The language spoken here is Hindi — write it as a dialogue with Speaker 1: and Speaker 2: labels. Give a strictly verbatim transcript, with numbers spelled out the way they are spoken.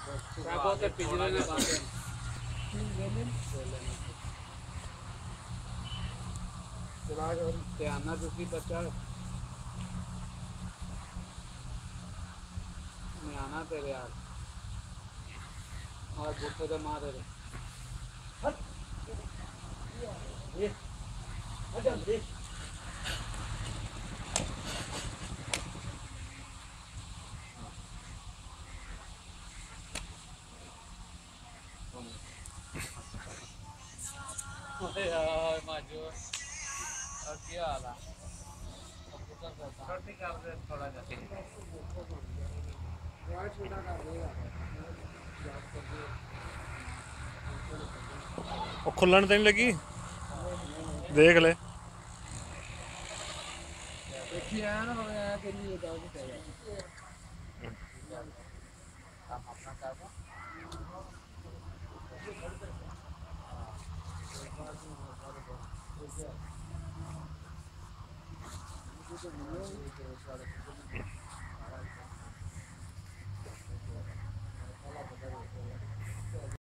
Speaker 1: क्या बोलते पिछले ने बातें चला के आना दूसरी बच्चा मैं आना तेरे यार और बुढ़े तो मार रहे ये अच्छा देख यार माजो और क्या हाल है छोटी कर दे थोड़ा सा यार छोटा कर देगा
Speaker 2: ਉਹ ਖੁੱਲਣ ਤੇ ਨਹੀਂ ਲੱਗੀ ਦੇਖ ਲੈ
Speaker 1: देखिए आया ना मैं आया तेरी ये दाव से काम अपना करना